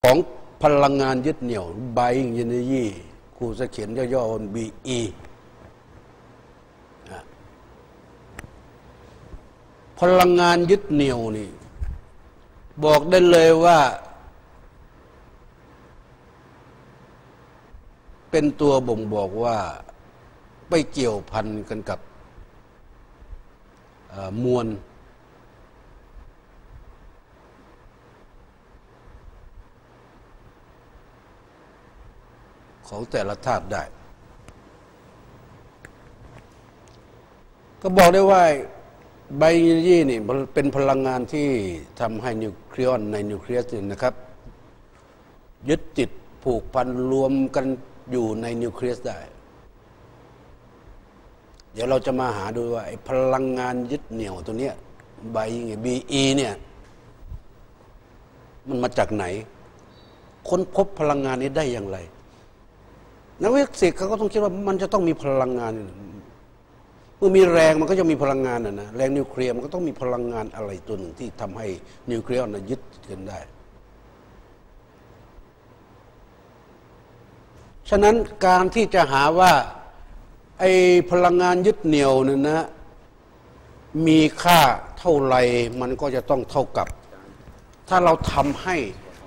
ของพลังงานยึดเหนี่ยว Buying Energy ครูจะเขียนย่อๆ BE พลังงานยึดเหนี่ยวนี่บอกได้เลยว่าเป็นตัวบ่งบอกว่าไปเกี่ยวพันกันกับมวลของแต่ละธาตุได้ก็บอกได้ว่าไบโอเอเนจีนี่เป็นพลังงานที่ทำให้นิวเคลียนในนิวเคลียสนี่นะครับยึดติดผูกพันรวมกันอยู่ในนิวเคลียสได้เดี๋ยวเราจะมาหาดูว่าไอ้พลังงานยึดเหนี่ยวตัวเนี้ยไบบีอีเนี่ยมันมาจากไหนค้นพบพลังงานนี้ได้อย่างไรนักวิทยาศาสตร์เขาก็ต้องคิดว่ามันจะต้องมีพลังงานเมื่อมีแรงมันก็จะมีพลังงานนะแรงนิวเคลียร์มันก็ต้องมีพลังงานอะไรตัวหนึ่งที่ทำให้นิวเคลียร์ยึดกันได้ฉะนั้นการที่จะหาว่าไอ้พลังงานยึดเหนี่ยวเนี่ยนะมีค่าเท่าไหร่มันก็จะต้องเท่ากับถ้าเราทำให้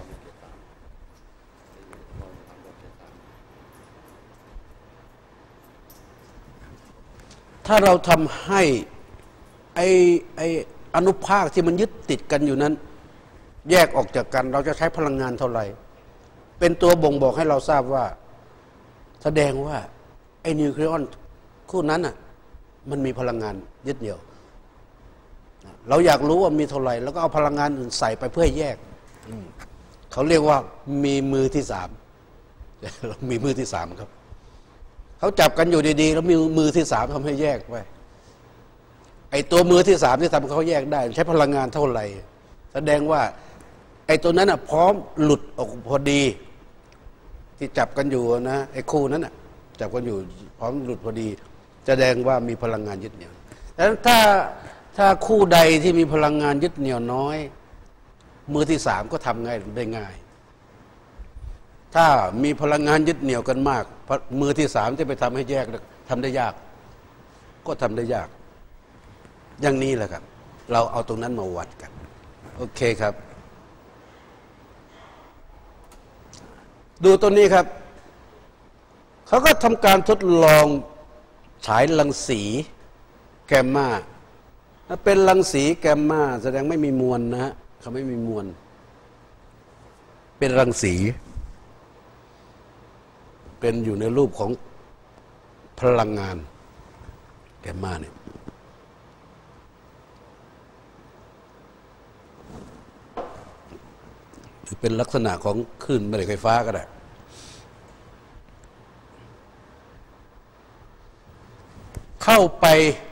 ไอ้อนุภาคที่มันยึดติดกันอยู่นั้นแยกออกจากกันเราจะใช้พลังงานเท่าไหร่เป็นตัวบ่งบอกให้เราทราบว่าแสดงว่าไอ้นิวเคลียนคู่นั้นอ่ะมันมีพลังงานยึดเหนี่ยวเราอยากรู้ว่ามีเท่าไหร่แล้วก็เอาพลังงานอื่นใส่ไปเพื่อแยกเขาเรียกว่ามีมือที่สามมีมือที่สามครับเขาจับกันอยู่ดีๆแล้วมีมือที่สามทำให้แยกไปไอ้ตัวมือที่สามที่ทำให้เขาแยกได้ใช้พลังงานเท่าไหร่แสดงว่าไอ้ตัวนั้นอ่ะพร้อมหลุดออกพอดีที่จับกันอยู่นะไอ้คู่นั้นอ่ะจับกันอยู่พร้อมหลุดพอดีแสดงว่ามีพลังงานยึดเหนี่ยวดังนั้นถ้าคู่ใดที่มีพลังงานยึดเหนี่ยวน้อยมือที่สามก็ทำง่ายได้ง่ายถ้ามีพลังงานยึดเหนี่ยวกันมากมือที่สามจะไปทำให้แยกทำได้ยากก็ทำได้ยากอย่างนี้แหละครับเราเอาตรงนั้นมาวัดกันโอเคครับดูตัวนี้ครับเขาก็ทำการทดลองฉายรังสีแกมมาถ้าเป็นรังสีแกมมาแสดงไม่มีมวลนะฮะเขาไม่มีมวลเป็นรังสีเป็นอยู่ในรูปของพลังงานแกมมาเนี่ยหรือเป็นลักษณะของคลื่นแม่เหล็กไฟฟ้าก็ได้เข้าไป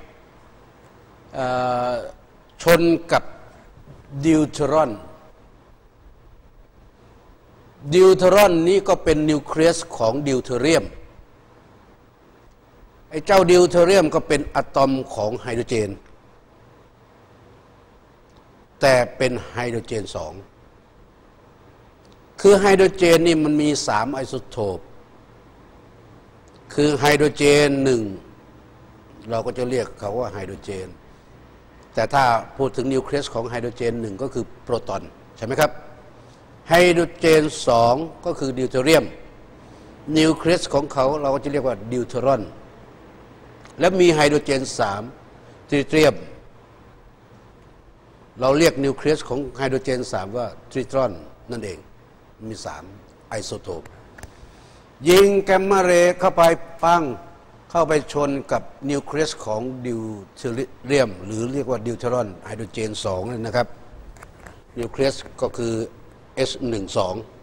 ชนกับดิวเทรอนนี้ก็เป็นนิวเคลียสของดิวเทเรียมไอ้เจ้าดิวเทเรียมก็เป็นอะตอมของไฮโดรเจนแต่เป็นไฮโดรเจน2คือไฮโดรเจนนี่มันมี3ไอโซโทปคือไฮโดรเจน1เราก็จะเรียกเขาว่าไฮโดรเจนแต่ถ้าพูดถึงนิวเคลียสของไฮโดรเจน1ก็คือโปรตอนใช่ไหมครับไฮโดรเจน2ก็คือดิวเทเรียมนิวเคลียสของเขาเราก็จะเรียกว่าดิวเทรอนและมีไฮโดรเจน3ทริเทียมเราเรียกนิวเคลียสของไฮโดรเจน3ว่าทริตรอนนั่นเองมี3ไอโซโทปยิงแกมมาเรย์เข้าไปปังเข้าไปชนกับนิวเคลียสของดิวเทเรียมหรือเรียกว่าดิวเทรอนไฮโดรเจน2นั่นนะครับนิวเคลียสก็คือ S12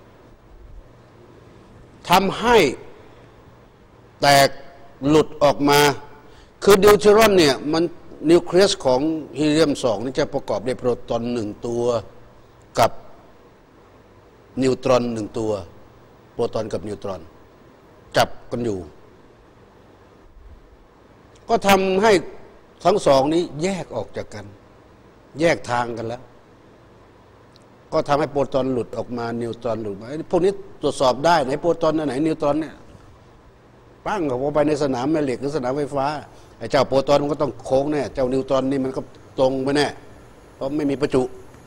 ทำให้แตกหลุดออกมาคือดิวเทรอนเนี่ยมันนิวเคลียสของฮีเลียม2นี่จะประกอบด้วยโปรตอน1ตัวกับนิวตรอน1ตัวโปรตอนกับนิวตรอนจับกันอยู่ก็ทำให้ทั้งสองนี้แยกออกจากกันแยกทางกันแล้วก็ทำให้โปรตอนหลุดออกมานิวตรอนหลุดมาพวกนี้ตรวจสอบได้ไหนโปรตอนไหนนิวตรอนเนี่ยปั้งเข้าไปในสนามแม่เหล็กหรือสนามไฟฟ้าไอ้เจ้าโปรตอนมันก็ต้องโค้งแน่เจ้านิวตรอนนี่มันก็ตรงไปแน่เพราะไม่มีประจุ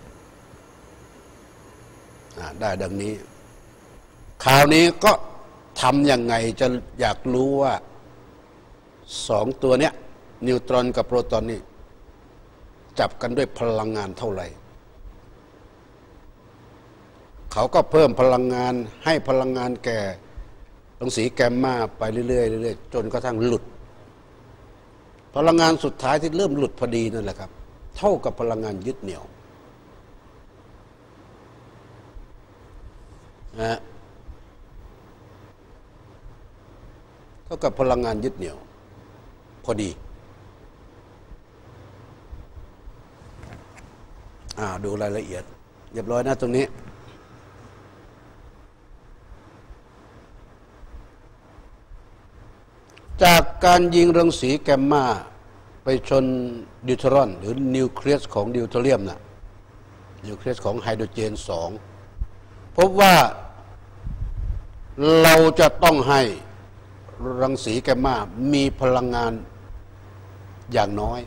ได้ดังนี้คราวนี้ก็ทำยังไงจะอยากรู้ว่าสองตัวเนี้ยนิวตรอนกับโปรตอนนี่จับกันด้วยพลังงานเท่าไหร่เขาก็เพิ่มพลังงานให้พลังงานแก่รังสีแกมมาไปเรื่อยๆเรื่อยๆจนกระทั่งหลุดพลังงานสุดท้ายที่เริ่มหลุดพอดีนั่นแหละครับเท่ากับพลังงานยึดเหนี่ยวนะเท่ากับพลังงานยึดเหนี่ยวพอดีดูรายละเอียดเรียบร้อยนะตรงนี้จากการยิงรังสีแกมมาไปชนดิวเทรอนหรือนิวเคลียสของดิวเทเรียมนะนิวเคลียสของไฮโดรเจน2พบว่าเราจะต้องให้รังสีแกมมามีพลังงานอย่างน้อย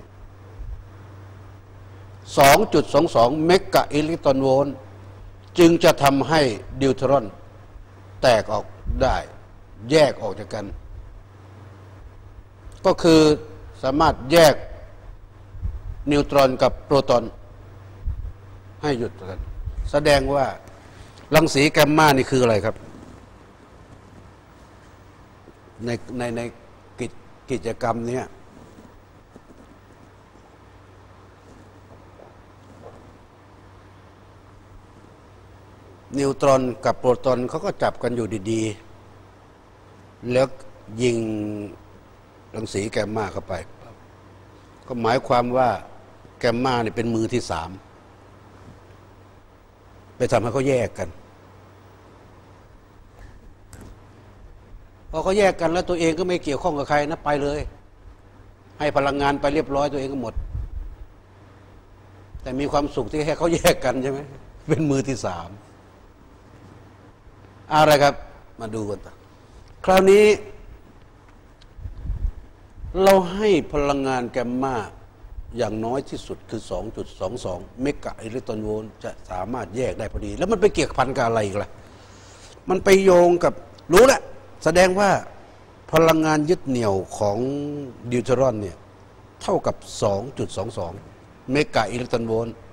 2.22 เมกะอิเล็กตรอนโวลต์จึงจะทำให้ดิวเทรอนแตกออกได้แยกออกจากกันก็คือสามารถแยกนิวตรอนกับโปรตอนให้หยุดกันแสดงว่ารังสีแกมมานี่คืออะไรครับในกิจกรรมนี้นิวตรอนกับโปรตอนเขาก็จับกันอยู่ดีๆแล้วยิงรังสีแกมมาเข้าไปก็หมายความว่าแกมมาเนี่ยเป็นมือที่สามไปทำให้เขาแยกกันพอเขาแยกกันแล้วตัวเองก็ไม่เกี่ยวข้องกับใครนะไปเลยให้พลังงานไปเรียบร้อยตัวเองก็หมดแต่มีความสุขที่แค่เขาแยกกันใช่ไหมเป็นมือที่สามอะไรครับมาดูกันต่อคราวนี้เราให้พลังงานแกมมาอย่างน้อยที่สุดคือ 2.22 เมกะอิเล็กตรอนโวลต์จะสามารถแยกได้พอดีแล้วมันไปเกี่ยวพันกับอะไรอีกล่ะมันไปโยงกับรู้แหละแสดงว่าพลังงานยึดเหนี่ยวของดิวเทรอนเนี่ยเท่ากับ 2.22 เมกะอิเล็กตรอนโวลต์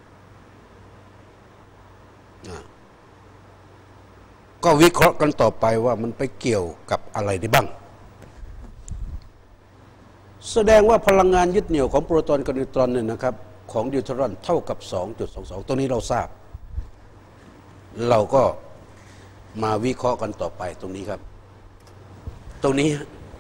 ก็วิเคราะห์กันต่อไปว่ามันไปเกี่ยวกับอะไรได้บ้างแสดงว่าพลังงานยึดเหนี่ยวของโปรตอนกับนิวตรอนเนี่ยนะครับของดิวเทรอนเท่ากับ 2.22 ตรงนี้เราทราบเราก็มาวิเคราะห์กันต่อไปตรงนี้ครับตรงนี้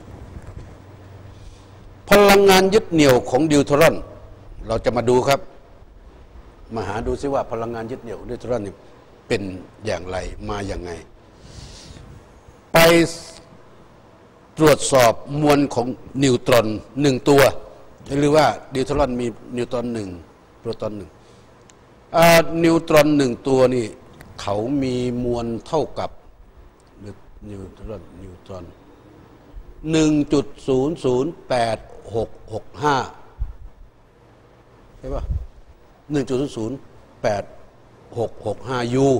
พลังงานยึดเหนี่ยวของดิวเทรอนเราจะมาดูครับมาหาดูซิว่าพลังงานยึดเหนี่ยวของดิวเทรอนนี่เป็นอย่างไรมาอย่างไงไปตรวจสอบมวลของนิวตรอนหนึ่งตัวหรือว่าดิวเทรอนมีนิวตรอนหนึ่งโปรตอนหนึ่งนิวตรอนหนึ่งตัวนี่เขามีมวลเท่ากับนิวตรอน 1.008665 ใช่ป่ะ 1.008665 U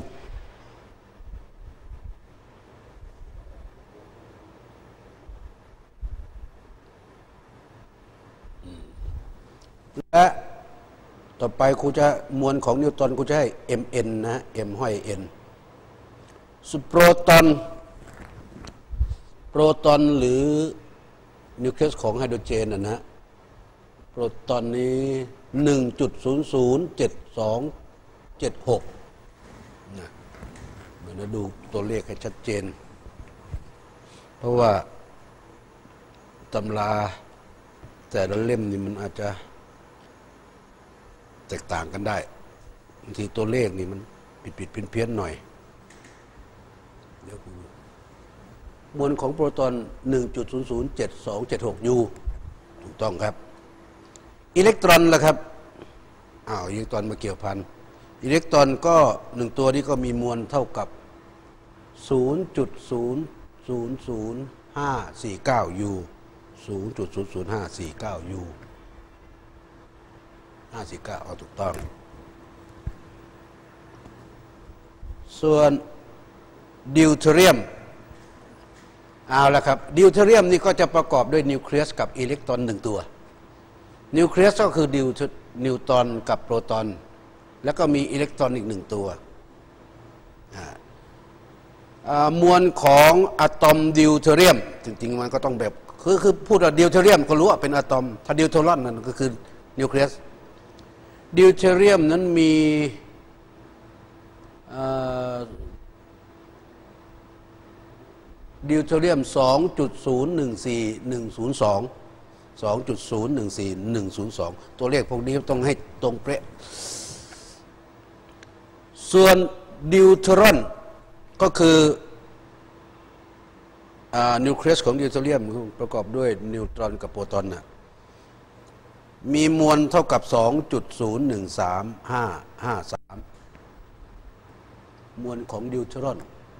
และต่อไปครูจะมวลของนิวตรอนครูจะให้ Mn นะ M ห้อย N โปรตอนหรือนิวเคลียสของไฮโดรเจนนะโปรตอนนี้ 1.007276 นะเดี๋ยวดูตัวเลขให้ชัดเจนเพราะว่าตำราแต่ละเล่มนี่มันอาจจะแตกต่างกันได้บางทีตัวเลขนี่มันผิดเพี้ยนหน่อยเดี๋ยวมวลของโปรตอน 1.007276 U ถูกต้องครับอิเล็กตรอนล่ะครับอิเล็กตรอนมาเกี่ยวพันอิเล็กตรอนก็หนึ่งตัวนี้ก็มีมวลเท่ากับ0.000549 U 0.00549 U 549เอาถูกต้องส่วนดิวเทเรียมเอาละครับดิวเทเรียมนี่ก็จะประกอบด้วยนิวเคลียสกับอิเล็กตรอนหนึ่งตัวนิวเคลียสก็คือนิวตรอนกับโปรตอนแล้วก็มีอิเล็กตรอนอีกหนึ่งตัวมวลของอะตอมดิวเทเรียมจริงๆมันก็ต้องแบบคือพูดว่าดิวเทเรียมก็รู้ว่าเป็นอะตอมถ้าดิวเทอรอนนั่นก็คือนิวเคลียสดิวเทเรียมนั้นมีดิวเทเรียม 2.014102 2.014102 ตัวเลขพวกนี้ต้องให้ตรงเป๊ะส่วนดิวเทอรอนก็คือนิวเคลียสของดิวเทเรียมประกอบด้วยนิวตรอนกับโปรตอนน่ะมีมวลเท่ากับ 2.013553 มวลของดิวเทอรอน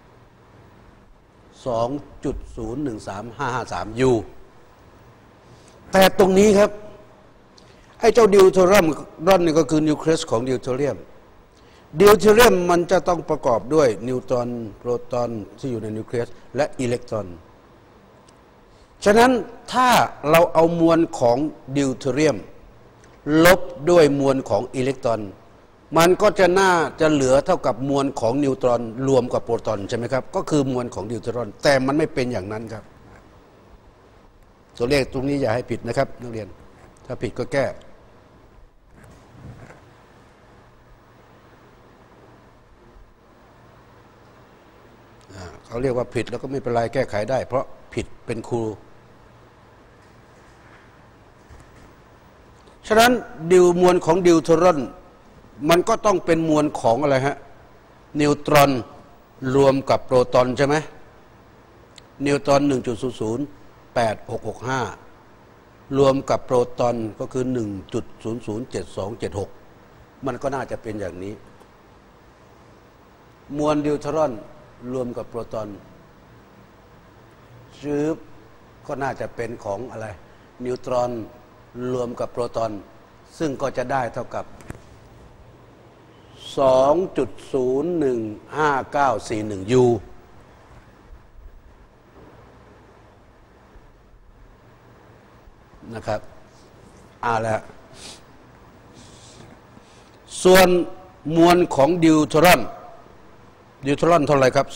2.013553 U แต่ตรงนี้ครับไอ้เจ้าดิวเทอรอนนี่ก็คือนิวเคลียสของดิวเทเรียมดิวเทเรียมมันจะต้องประกอบด้วยนิวตรอนโปรตอนที่อยู่ในนิวเคลียสและอิเล็กตรอนฉะนั้นถ้าเราเอามวลของดิวเทเรียมลบด้วยมวลของอิเล็กตรอนมันก็จะเหลือเท่ากับมวลของนิวตรอนรวมกับโปรตอนใช่ไหมครับก็คือมวลของดิวเทอรอนแต่มันไม่เป็นอย่างนั้นครับตัวเลขตรงนี้อย่าให้ผิดนะครับนักเรียนถ้าผิดก็แก้เขาเรียกว่าผิดแล้วก็ไม่เป็นไรแก้ไขได้เพราะผิดเป็นครูฉะนั้นมวลของดิวเทอรอนมันก็ต้องเป็นมวลของอะไรฮะนิวตรอนรวมกับโปรตอนใช่ไหมนิวตรอน 1.008665 รวมกับโปรตอนก็คือ 1.007276 มันก็น่าจะเป็นอย่างนี้มวลดิวเทอรอนรวมกับโปรตอนชืบก็น่าจะเป็นของอะไรนิวตรอนรวมกับโปรตอนซึ่งก็จะได้เท่ากับ 2.015941 U นะครับแล้วส่วนมวลของดิวเทอรอนเท่าไหร่ครับ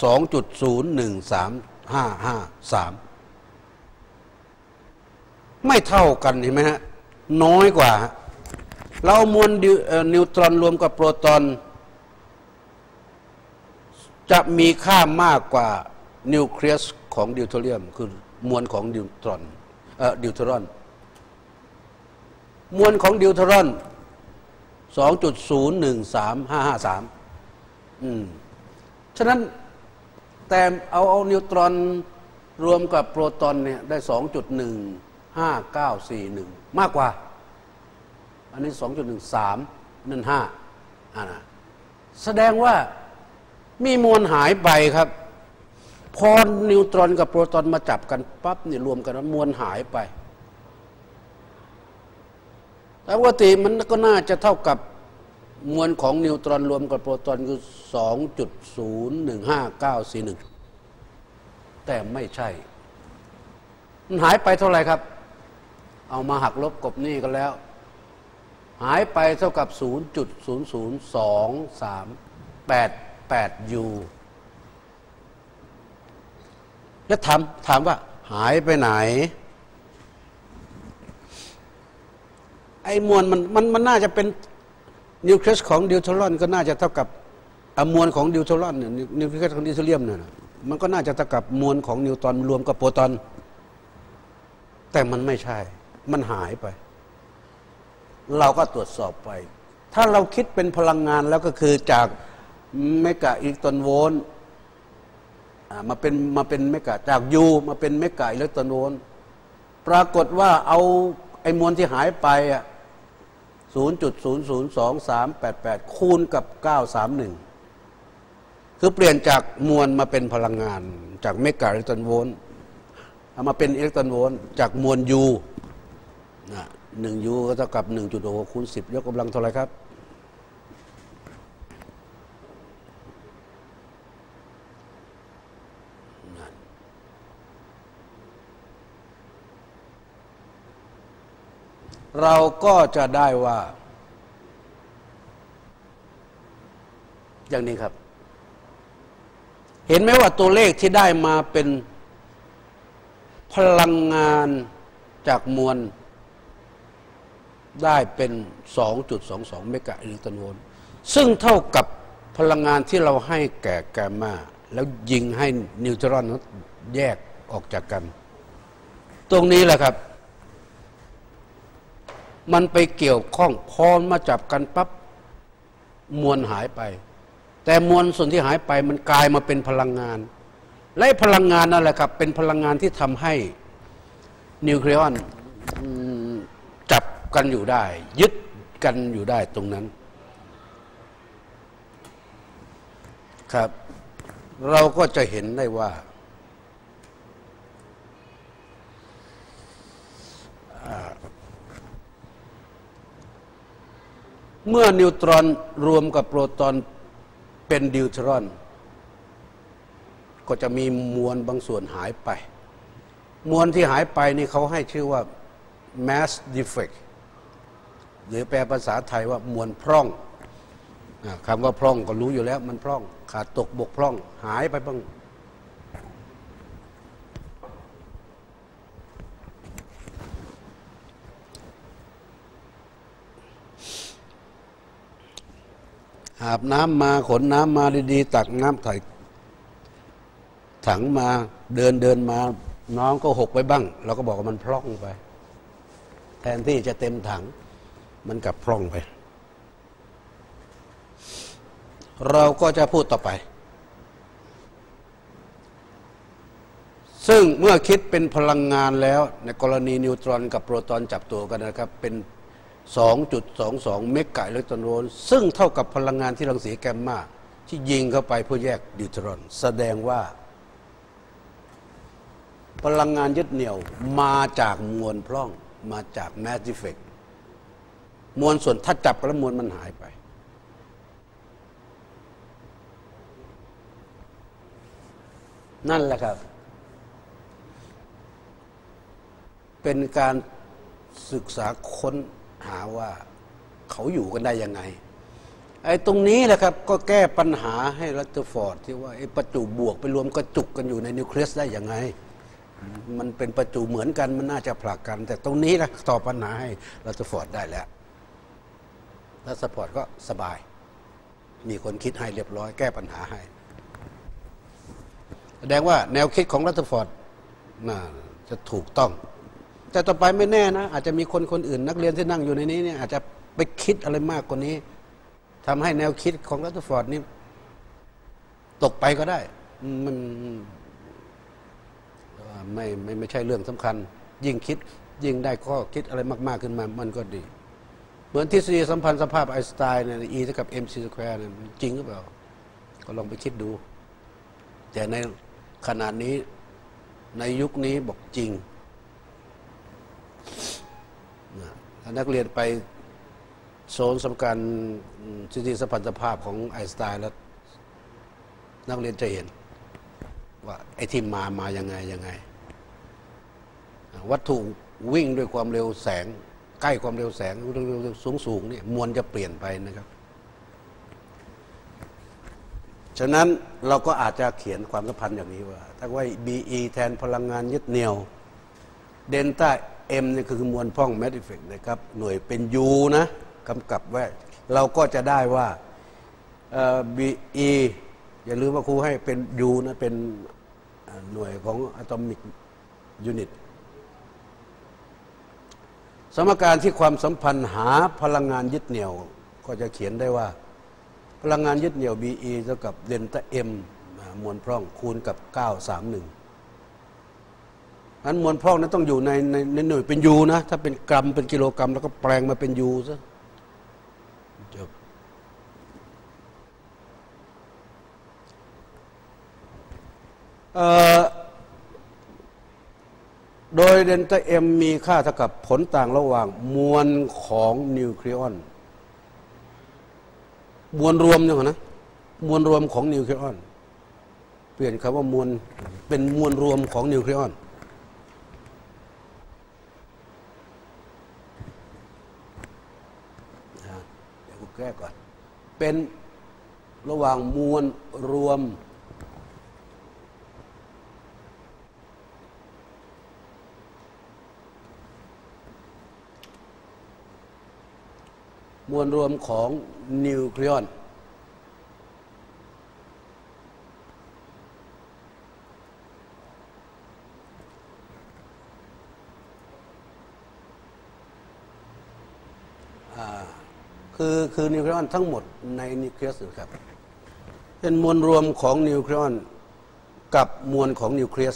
2.01353 ไม่เท่ากันเห็นไหมฮะน้อยกว่าเรามวลนิวตรอนรวมกับโปรตอนจะมีค่ามากกว่านิวเคลียสของดิวเทเรียมคือมวลของดิวเทอรอนมวลของดิวเทอรอน 2.01353 ฉะนั้นแต่เอานิวตรอนรวมกับโปรตอนเนี่ยได้ 2.15941 มากกว่าอันนี้ 2.13 นั่น 5แสดงว่ามีมวลหายไปครับพอนิวตรอนกับโปรตอนมาจับกันปั๊บเนี่ยรวมกันแล้วมวลหายไปแต่ปกติมันก็น่าจะเท่ากับมวลของนิวตรอนรวมกับโปรตอนคือ 2.01591 แต่ไม่ใช่มันหายไปเท่าไหร่ครับเอามาหักลบกบหนี้กันแล้วหายไปเท่ากับ 0.02388 U แล้วถามว่าหายไปไหนไอ้มวลมันน่าจะเป็นนิวเคลียสของดิวเทอรอนก็น่าจะเท่ากับมวลของดิวเทอรอนเนี่ยนิวเคลียสของดิวเทเรียมเนี่ยมันก็น่าจะเท่ากับมวลของนิวตรอนรวมกับโปรตอนแต่มันไม่ใช่มันหายไปเราก็ตรวจสอบไปถ้าเราคิดเป็นพลังงานแล้วก็คือจากเมกะอิเล็กตรอนโวลต์มาเป็นเมกะจาก U มาเป็นเมกะอิเล็กตรอนโวลต์ปรากฏว่าเอาไอ้มวลที่หายไป 0.002388คูณกับ931คือเปลี่ยนจากมวลมาเป็นพลังงานจากเมกะอิเล็กตรอนโวลต์เอามาเป็นอิเล็กตรอนโวลต์จากมวล U 1 U ก็เท่ากับ 1.6 คูณ 10 ยกกำลังเท่าไหร่ครับเราก็จะได้ว่าอย่างนี้ครับเห็นไหมว่าตัวเลขที่ได้มาเป็นพลังงานจากมวลได้เป็น 2.22 เมกะอิเล็กตรอนโวลต์ซึ่งเท่ากับพลังงานที่เราให้แก่แกมมาแล้วยิงให้นิวตรอนแยกออกจากกันตรงนี้แหละครับมันไปเกี่ยวข้องพอมาจับกันปั๊บมวลหายไปแต่มวลส่วนที่หายไปมันกลายมาเป็นพลังงานและพลังงานนั่นแหละครับเป็นพลังงานที่ทำให้นิวเคลียรอนจับกันอยู่ได้ยึดกันอยู่ได้ตรงนั้นครับเราก็จะเห็นได้ว่าเมื่อนิวตรอนรวมกับโปรตอนเป็นดิวตรอนก็จะมีมวลบางส่วนหายไปมวลที่หายไปนี่เขาให้ชื่อว่า mass defect หรือแปลภาษาไทยว่ามวลพร่องคำว่าพร่องก็รู้อยู่แล้วมันพร่องขาดตกบกพร่องหายไปบ้างอาบน้ำมาขนน้ำมาดีๆตักน้ำใส่ถังมาเดินมาน้องก็หกไปบ้างเราก็บอกว่ามันพร่องไปแทนที่จะเต็มถังมันกลับพร่องไปเราก็จะพูดต่อไปซึ่งเมื่อคิดเป็นพลังงานแล้วในกรณีนิวตรอนกับโปรตอนจับตัวกันนะครับเป็น 2.22 เมกะอิเล็กตรอนโวลต์ซึ่งเท่ากับพลังงานที่รังสีแกมมาที่ยิงเข้าไปเพื่อแยกดิวตรอนแสดงว่าพลังงานยึดเหนี่ยวมาจากมวลพร่องมาจากแมสดิเฟกต์มวลส่วนถ้าจับแล้วมวลมันหายไปนั่นแหละครับเป็นการศึกษาค้นหาว่าเขาอยู่กันได้ยังไงไอ้ตรงนี้แหละครับก็แก้ปัญหาให้รัตเทอร์ฟอร์ดที่ว่าไอ้ประจุบวกไปรวมกระจุกกันอยู่ในนิวเคลียสได้ยังไงมันเป็นประจุเหมือนกันมันน่าจะผลักกันแต่ตรงนี้นะตอบปัญหาให้รัตเทอร์ฟอร์ดได้แล้วรัตเทอร์ฟอร์ดก็สบายมีคนคิดให้เรียบร้อยแก้ปัญหาให้แสดงว่าแนวคิดของรัตเทอร์ฟอร์ดน่าจะถูกต้องแต่ต่อไปไม่แน่นะอาจจะมีคนอื่นนักเรียนที่นั่งอยู่ในนี้เนี่ยอาจจะไปคิดอะไรมากกว่านี้ทำให้แนวคิดของรัตเทอร์ฟอร์ดนี่ตกไปก็ได้มันไม่ใช่เรื่องสำคัญยิ่งคิดยิ่งได้ข้อคิดอะไรมากๆขึ้นมามันก็ดีเหมือนทฤษฎีสัมพันธ์สภาพไอน์สไตน์เนี่ย E เท่ากับ mc square เนี่ยจริงหรือเปล่าก็ลองไปคิดดูแต่ในขณะนี้ในยุคนี้บอกจริงนักเรียนไปโซนสำคัญทฤษฎีสัมพันธภาพของไอน์สไตน์แล้วนักเรียนจะเห็นว่าไอ้ที่มายังไงวัตถุวิ่งด้วยความเร็วแสงใกล้ความเร็วแสงสูงนี่มวลจะเปลี่ยนไปนะครับฉะนั้นเราก็อาจจะเขียนความสัมพันธ์อย่างนี้ว่าถ้าว่า BE แทนพลังงานยึดเหนี่ยวเดลต้า M นี่คือมวลพร่องแมสดิเฟกต์นะครับหน่วยเป็น U นะกำกับไว้เราก็จะได้ว่าBE อย่าลืมว่าครูให้เป็น U นะเป็นหน่วยของอะตอมิกยูนิตสมการที่ความสัมพันธ์หาพลังงานยึดเหนี่ยวก็จะเขียนได้ว่าพลังงานยึดเหนี่ยว BE เท่ากับเดลต้า M มวลพร่องคูณกับ931นั้นมวลพร่องนั้นต้องอยู่ในหน่วยเป็นยูนะถ้าเป็นกรัมเป็นกิโลกรัมแล้วก็แปลงมาเป็นยูซะโดยเดลต้าเอ็มมีค่าเท่ากับผลต่างระหว่างมวลของนิวเคลียอนมวลรวมเนี่ยนะมวลรวมของนิวเคลียอนเปลี่ยนคำว่ามวลเป็นมวลรวมของนิวเคลียอนเดี๋ยวกูแก้ก่อนเป็นระหว่างมวลรวมมวลรวมของนิวเคลียอนคือนิวเคลียอนทั้งหมดในนิวเคลียสครับเป็นมวลรวมของนิวเคลียอนกับมวลของนิวเคลียส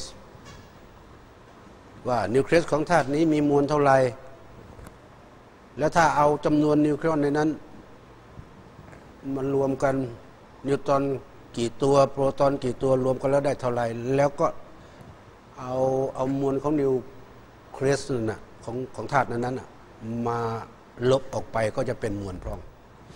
ว่านิวเคลียสของธาตุนี้มีมวลเท่าไหร่แล้วถ้าเอาจำนวนนิวเคลียอนในนั้นมันรวมกันนิวตรอนกี่ตัวโปรตอนกี่ตัวรวมกันแล้วได้เท่าไหร่แล้วก็เอามวลของนิวเคลียสนั่นน่ะของธาตุนั้นน่ะมาลบออกไปก็จะเป็นมวลพร่อง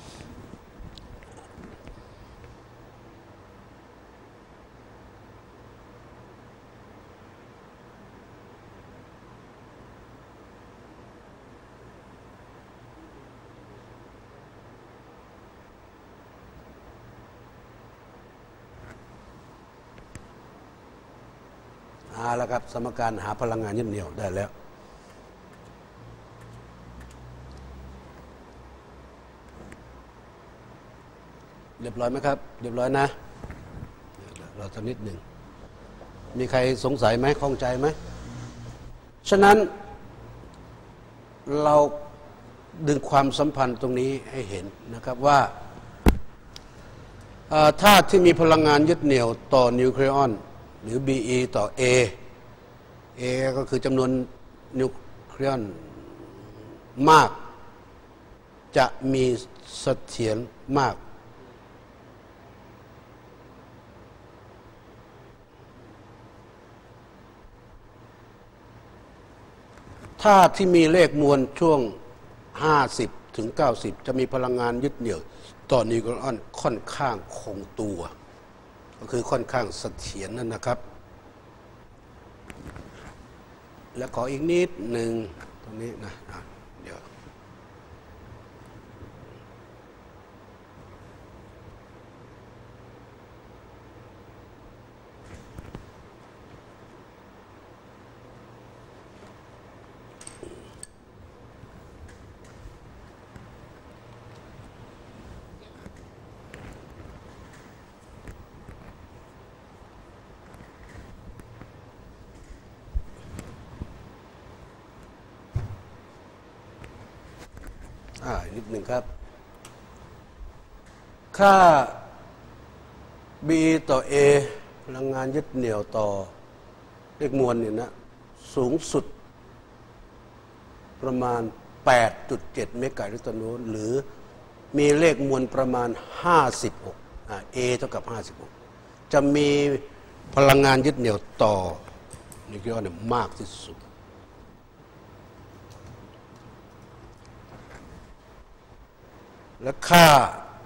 แล้วครับสมการหาพลังงานยึดเหนี่ยวได้แล้วเรียบร้อยไหมครับเรียบร้อยนะเราสักนิดหนึ่งมีใครสงสัยไหมข้องใจไหมฉะนั้นเราดึงความสัมพันธ์ตรงนี้ให้เห็นนะครับว่าธาตุที่มีพลังงานยึดเหนี่ยวต่อนิวเคลียอนหรือ Be ต่อ A ก็คือจำนวนนิวเคลียอนมากจะมีเสถียรมากธาตุที่มีเลขมวลช่วง50ถึง90จะมีพลังงานยึดเหนี่ยวต่อนิวเคลียอนค่อนข้างคงตัวก็คือค่อนข้างเสถียรนั่นนะครับและขออีกนิดหนึ่งตรงนี้นะเดี๋ยวนิดหนึ่งครับค่า B ต่อ A พลังงานยึดเหนี่ยวต่อเลขมวลเนี่ยนะสูงสุดประมาณ 8.7 เมกะลิตรโวลต์หรือมีเลขมวลประมาณ56 A เท่ากับ56จะมีพลังงานยึดเหนี่ยวต่อนิวเคลียสมากที่สุดและค่า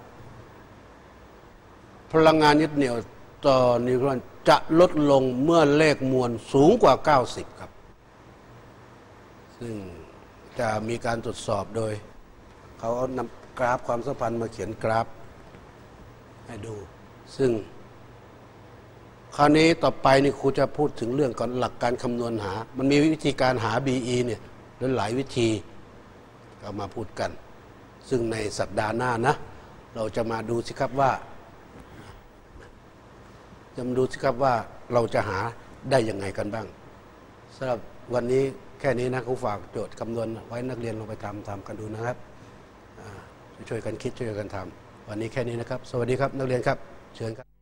พลังงานยึดเหนี่ยวต่อนิวเคลียสจะลดลงเมื่อเลขมวลสูงกว่า90ครับซึ่งจะมีการตรวจสอบโดยเขาเอานำกราฟความสัมพันธ์มาเขียนกราฟให้ดูซึ่งคราวนี้ต่อไปนี่ครูจะพูดถึงเรื่องก่อนหลักการคำนวณหามันมีวิธีการหา BE เนี่ยหลายวิธีเอามาพูดกันซึ่งในสัปดาห์หน้านะเราจะมาดูสิครับว่าเราจะหาได้ยังไงกันบ้างสำหรับวันนี้แค่นี้นะครูฝากโจทย์คำนวณไว้นักเรียนลองไปทำกันดูนะครับช่วยกันคิดช่วยกันทำวันนี้แค่นี้นะครับสวัสดีครับนักเรียนครับเชิญครับ